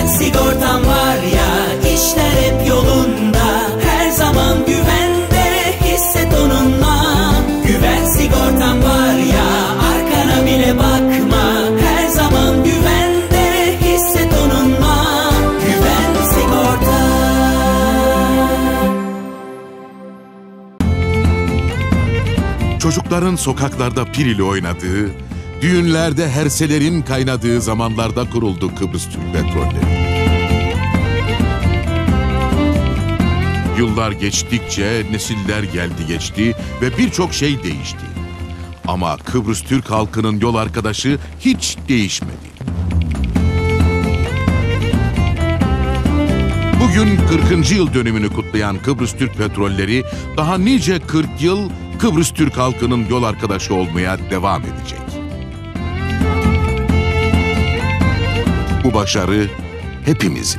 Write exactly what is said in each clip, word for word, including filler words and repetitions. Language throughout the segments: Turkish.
Güven sigortam var ya, işler hep yolunda. Her zaman güvende, hisset onunla. Güven sigortam var ya, arkana bile bakma. Her zaman güvende, hisset onunla. Güven sigorta. Çocukların sokaklarda pir ile oynadığı, düğünlerde herselerin kaynadığı zamanlarda kuruldu Kıbrıs Türk Petrolleri. Yıllar geçtikçe nesiller geldi geçti ve birçok şey değişti. Ama Kıbrıs Türk halkının yol arkadaşı hiç değişmedi. Bugün kırkıncı yıl dönümünü kutlayan Kıbrıs Türk Petrolleri daha nice kırk yıl Kıbrıs Türk halkının yol arkadaşı olmaya devam edecek. Bu başarı hepimizin.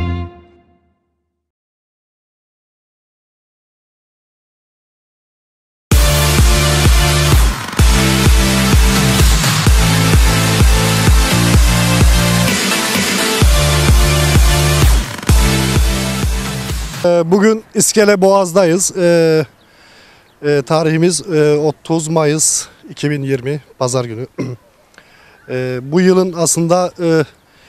Bugün İskele Boğaz'dayız. Ee, e, tarihimiz e, otuz Mayıs iki bin yirmi Pazar günü. e, bu yılın aslında e,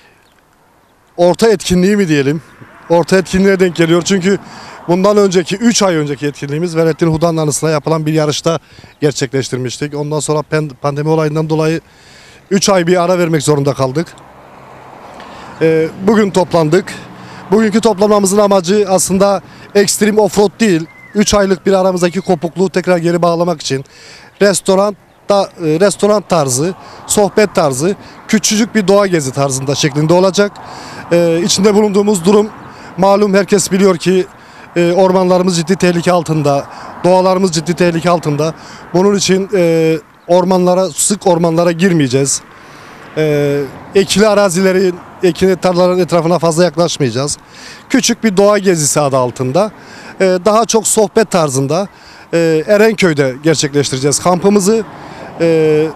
orta etkinliği mi diyelim? Orta etkinliğe denk geliyor. Çünkü bundan önceki üç ay önceki etkinliğimiz Velettin Hudan'ın anısına yapılan bir yarışta gerçekleştirmiştik. Ondan sonra pandemi olayından dolayı üç ay bir ara vermek zorunda kaldık. E, bugün toplandık. Bugünkü toplanmamızın amacı aslında ekstrem offroad değil, üç aylık bir aramızdaki kopukluğu tekrar geri bağlamak için restoran, da, restoran tarzı, sohbet tarzı, küçücük bir doğa gezi tarzında şeklinde olacak. Ee, içinde bulunduğumuz durum malum, herkes biliyor ki e, ormanlarımız ciddi tehlike altında, doğalarımız ciddi tehlike altında. Bunun için e, ormanlara, sık ormanlara girmeyeceğiz. E, ekili arazilerin, ekili tarlaların etrafına fazla yaklaşmayacağız. Küçük bir doğa gezisi adı altında, e, daha çok sohbet tarzında e, Erenköy'de gerçekleştireceğiz kampımızı. E,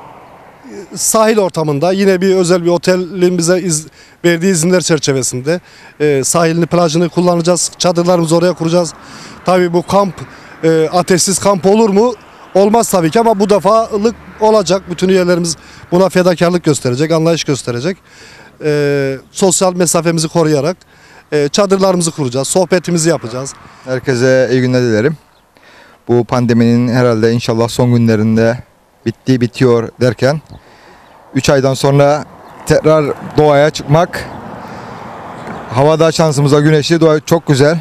sahil ortamında yine bir özel bir otelin bize iz, verdiği izinler çerçevesinde e, sahilini, plajını kullanacağız. Çadırlarımızı oraya kuracağız. Tabii bu kamp e, ateşsiz kamp olur mu? Olmaz tabii ki, ama bu defalık olacak. Bütün üyelerimiz buna fedakarlık gösterecek, anlayış gösterecek. E, sosyal mesafemizi koruyarak e, çadırlarımızı kuracağız, sohbetimizi yapacağız. Herkese iyi günler dilerim. Bu pandeminin herhalde inşallah son günlerinde bitti, bitiyor derken üç aydan sonra tekrar doğaya çıkmak, havada şansımıza güneşli, doğa çok güzel.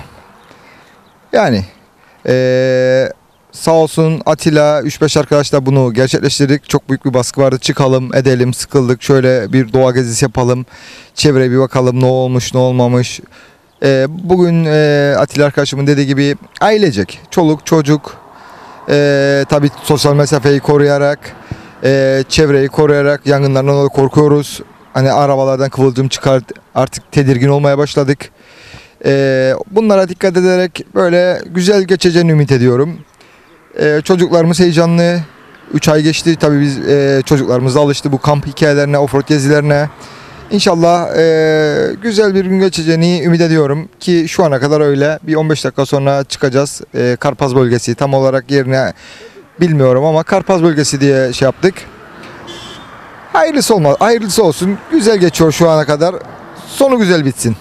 Yani ee, sağ olsun Atilla, üç beş arkadaşla bunu gerçekleştirdik. Çok büyük bir baskı vardı. Çıkalım, edelim, sıkıldık. Şöyle bir doğa gezisi yapalım. Çevreye bir bakalım, ne olmuş, ne olmamış. Ee, bugün e, Atilla arkadaşımın dediği gibi ailecek, çoluk, çocuk, e, tabii sosyal mesafeyi koruyarak, e, çevreyi koruyarak, yangınlardan da korkuyoruz. Hani arabalardan kıvılcım çıkar, artık tedirgin olmaya başladık. E, bunlara dikkat ederek böyle güzel geçeceğini ümit ediyorum. Ee, çocuklarımız heyecanlı. üç ay geçti. Tabii biz e, çocuklarımız da alıştı bu kamp hikayelerine, offroad gezilerine. İnşallah e, güzel bir gün geçeceğini ümit ediyorum ki şu ana kadar öyle. Bir on beş dakika sonra çıkacağız. E, Karpaz bölgesi, tam olarak yerine bilmiyorum ama Karpaz bölgesi diye şey yaptık. Hayırlısı olmaz. Hayırlısı olsun. Güzel geçiyor şu ana kadar. Sonu güzel bitsin.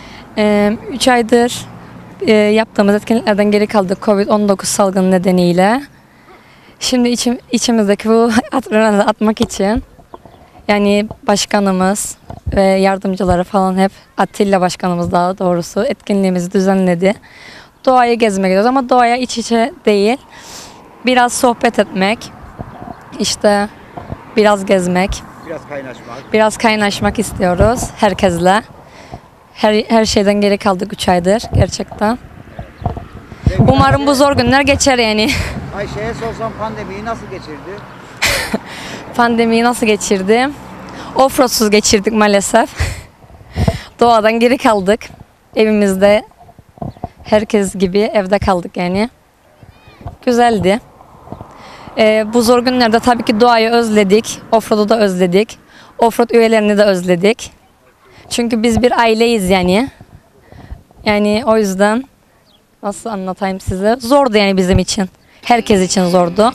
üç aydır E, yaptığımız etkinliklerden geri kaldık Covid on dokuz salgını nedeniyle. Şimdi içim, içimizdeki bu adrenalini atmak için, yani başkanımız ve yardımcıları falan, hep Atilla başkanımız daha doğrusu etkinliğimizi düzenledi. Doğayı gezmek gidiyoruz ama doğaya iç içe değil, biraz sohbet etmek, işte biraz gezmek, biraz kaynaşmak, biraz kaynaşmak istiyoruz herkesle. Her, her şeyden geri kaldık üç aydır gerçekten. Umarım bu zor günler geçer yani. Ayşe'ye sorsam pandemiyi nasıl geçirdi? Pandemiyi nasıl geçirdi? Offroadsuz geçirdik maalesef. Doğadan geri kaldık. Evimizde herkes gibi evde kaldık yani. Güzeldi. Ee, bu zor günlerde tabii ki doğayı özledik. Offroad'u da özledik. Offroad üyelerini de özledik. Çünkü biz bir aileyiz yani. Yani o yüzden nasıl anlatayım size? Zordu yani bizim için. Herkes için zordu.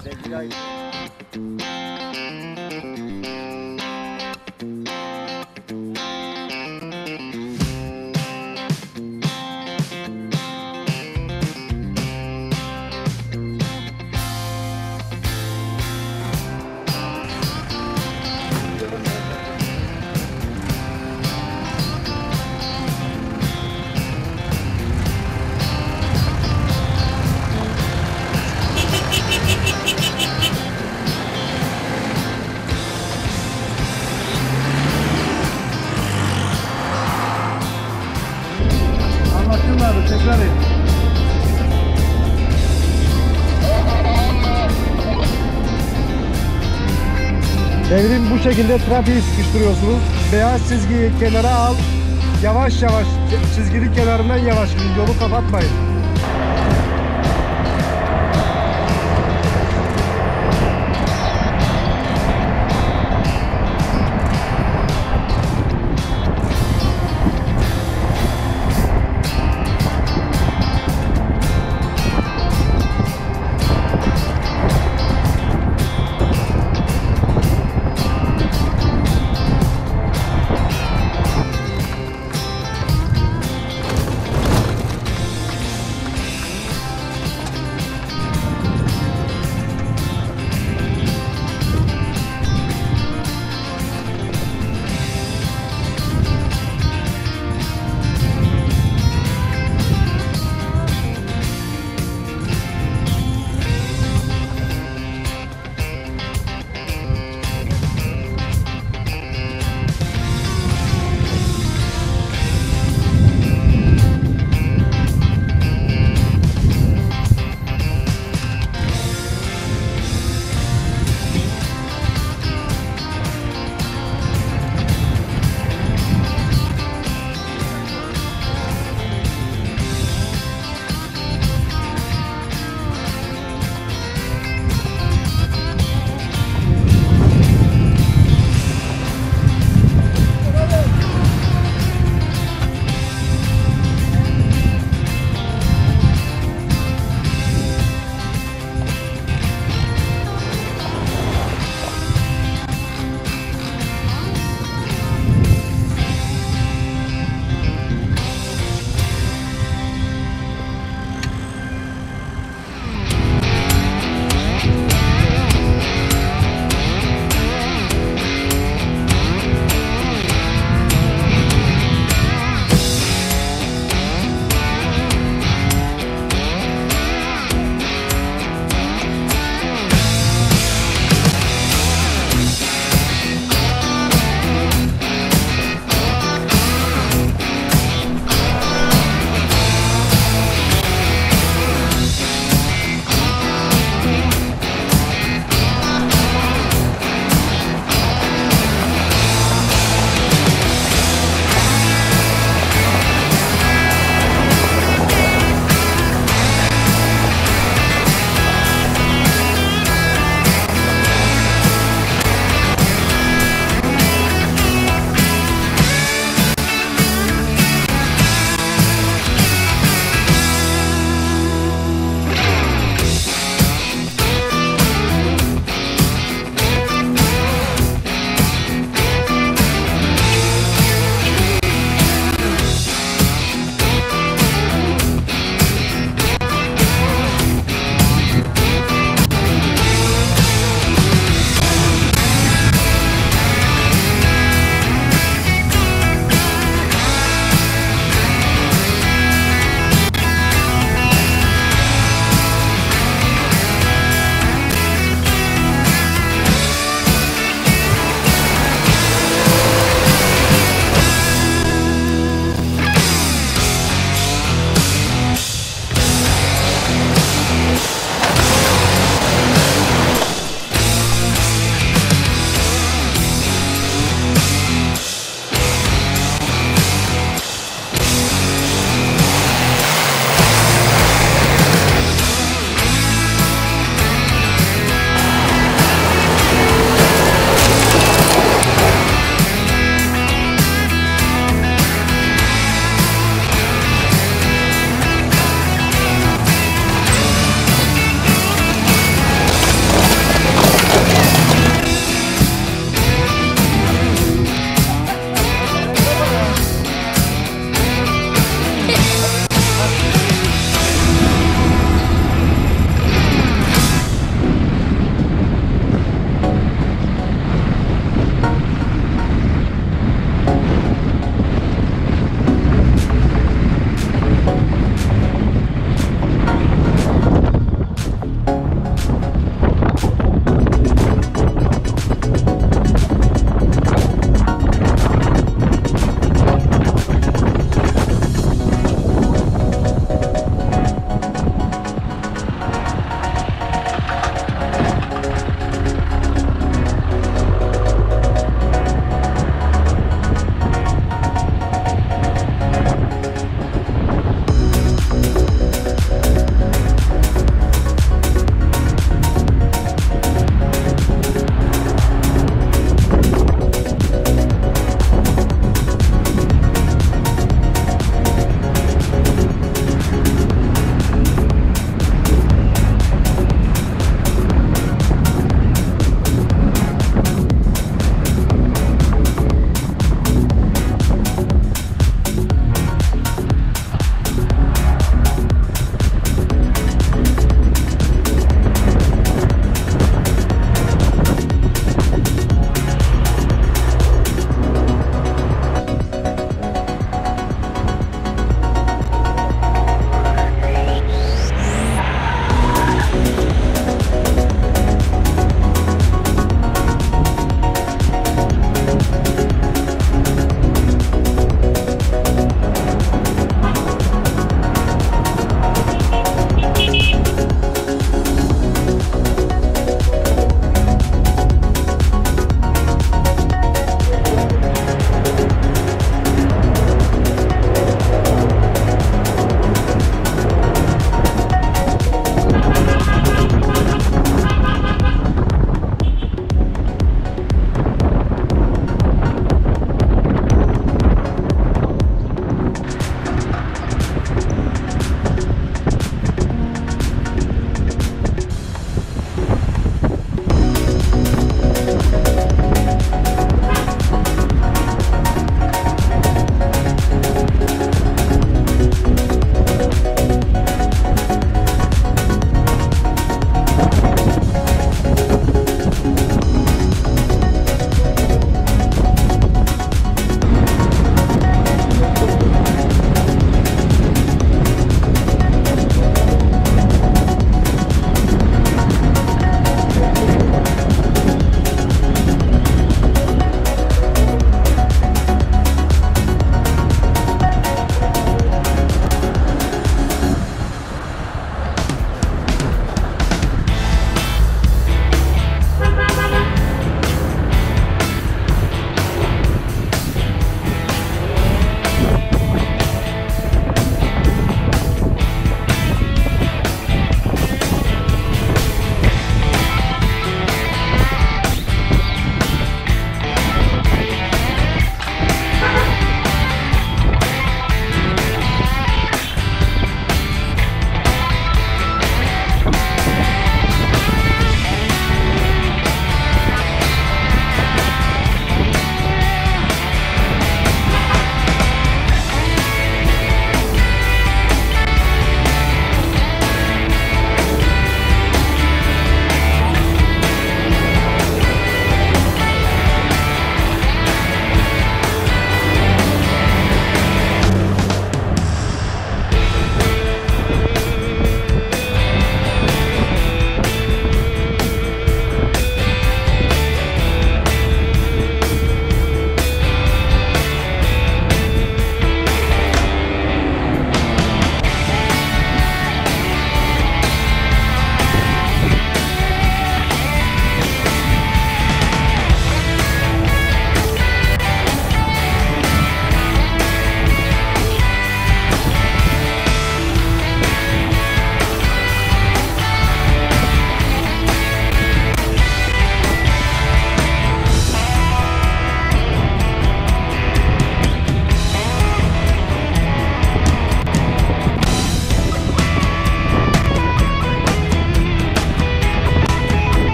Anlatıyorlar, tekrar et. Devrim bu şekilde trafiği sıkıştırıyorsunuz. Beyaz çizgiyi kenara al. Yavaş yavaş çizginin kenarından yavaş gidin. Yolu kapatmayın.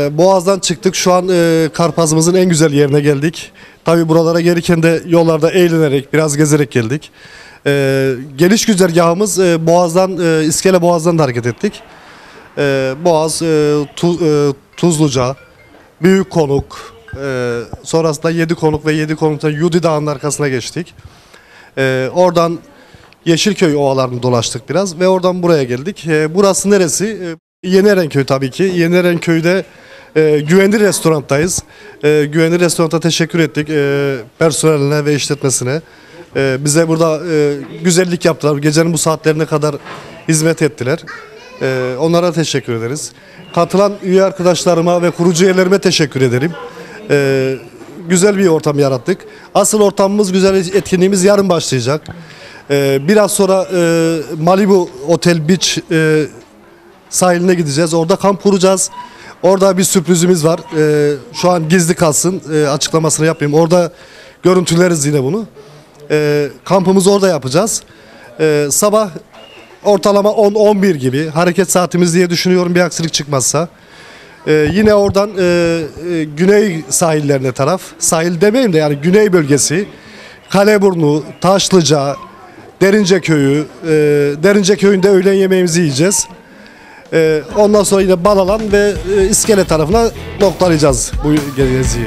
Ee, Boğaz'dan çıktık. Şu an e, Karpazımızın en güzel yerine geldik. Tabii buralara gelirken de yollarda eğlenerek, biraz gezerek geldik. Ee, geliş güzergahımız e, Boğaz'dan, e, İskele Boğaz'dan da hareket ettik. Ee, Boğaz, e, tu, e, Tuzluca, Büyük Konuk, e, sonrasında Yedi Konuk ve Yedi Konuk'tan Yudi Dağı'nın arkasına geçtik. Ee, oradan Yeşilköy ovalarını dolaştık biraz ve oradan buraya geldik. Ee, burası neresi? Ee, Yeni Erenköy tabii ki. Yeni Erenköy'de e, Güvenli Restorant'tayız. E, Güvenli Restorant'a teşekkür ettik e, personeline ve işletmesine. E, bize burada e, güzellik yaptılar. Gecenin bu saatlerine kadar hizmet ettiler. E, onlara teşekkür ederiz. Katılan üye arkadaşlarıma ve kurucu üyelerime teşekkür ederim. E, güzel bir ortam yarattık. Asıl ortamımız, güzel etkinliğimiz yarın başlayacak. E, biraz sonra e, Malibu Otel Beach e, sahiline gideceğiz. Orada kamp kuracağız. Orada bir sürprizimiz var. Ee, şu an gizli kalsın. Ee, açıklamasını yapmayayım. Orada görüntüleriz yine bunu. Ee, kampımızı orada yapacağız. Ee, sabah ortalama on on bir gibi hareket saatimiz diye düşünüyorum, bir aksilik çıkmazsa. Ee, yine oradan e, e, güney sahillerine taraf. Sahil demeyeyim de yani güney bölgesi. Kaleburnu, Taşlıca, Derince Köyü. E, Derince Köyü'nde öğlen yemeğimizi yiyeceğiz. Ee, ondan sonra yine Balalan ve e, İskele tarafına noktalayacağız bu geziyi.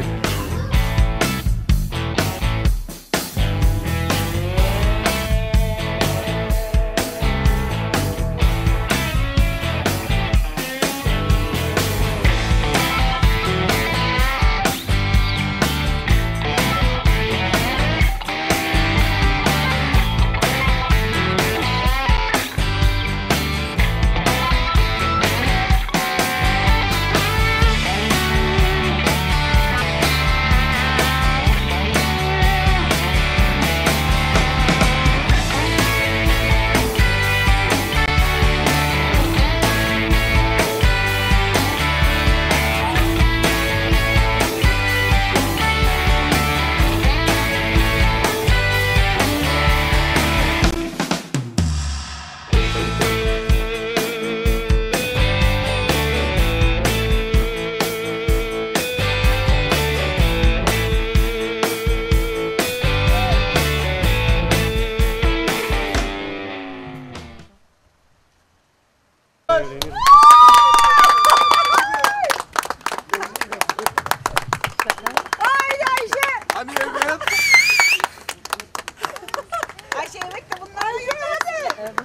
Ayşe yemekte bunlar yemedi. Evet.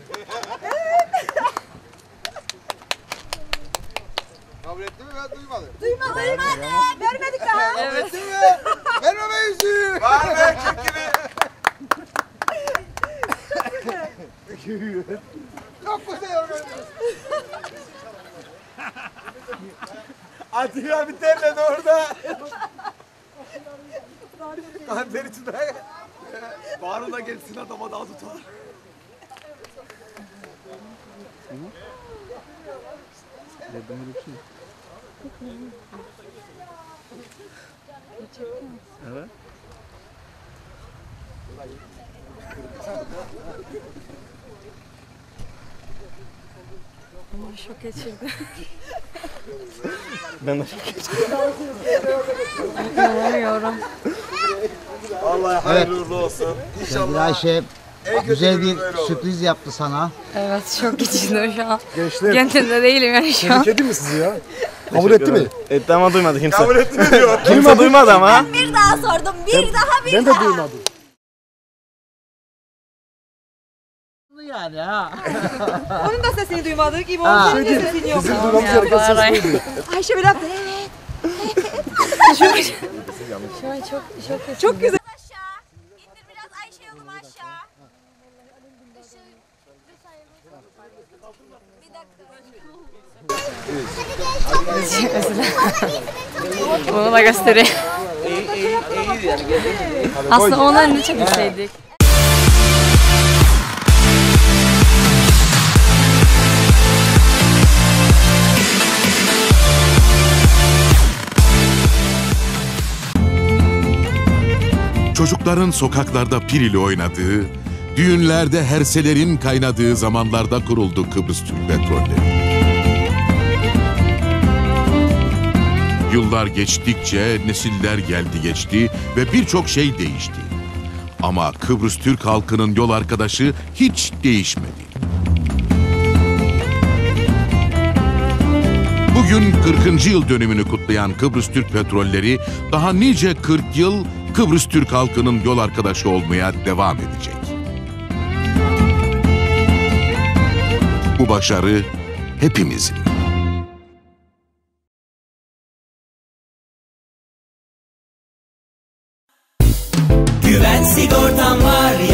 Kabul etti mi? Ben duymadım. Duymadı. Duymadı. Vermedik daha. Evet. Etti mi? Vermeme yüzüğü. Var be çok gibi. Çok güzel. Atilla bir terledi orada. Kanter içinde. Bağrına gelsin adama daha tutar. Evet. Ama şok geçirdi. Ben de şok geçirdim. İnanamıyorum. Vallahi hayırlı uğurlu olsun. Sevgili Ayşe, güzel bir sürpriz yaptı sana. Evet, şok geçirdim şu an. Gençler, Kendimde değilim yani şu an. tebrik edeyim mi sizi ya? Kabul etti mi? Etti ama duymadı kimse. Kabul etti mi diyor. Kimse duymadı ama. Bir daha sordum. Bir Ben- daha bir Ben daha. de duymadım. Yani ha. Onun da sesini duymadık. İbo Ha. onun da sesini yok. Bizim duymamız gereken ses buydu. Ayşe bir yaptı. Evet. Şu an çok şok geçirdim. Çok güzel. Aşağı. İndir biraz Ayşe yolum aşağı. Bunu da göstereyim. Aslında onların ne çok isteydik. Çocukların sokaklarda pir ile oynadığı, düğünlerde herselerin kaynadığı zamanlarda kuruldu Kıbrıs Türk Petrolleri. Yıllar geçtikçe nesiller geldi geçti ve birçok şey değişti. Ama Kıbrıs Türk halkının yol arkadaşı hiç değişmedi. Bugün kırkıncı yıl dönümünü kutlayan Kıbrıs Türk Petrolleri daha nice kırk yıl Kıbrıs Türk halkının yol arkadaşı olmaya devam edecek. Bu başarı hepimizin. Güven sigortam var ya.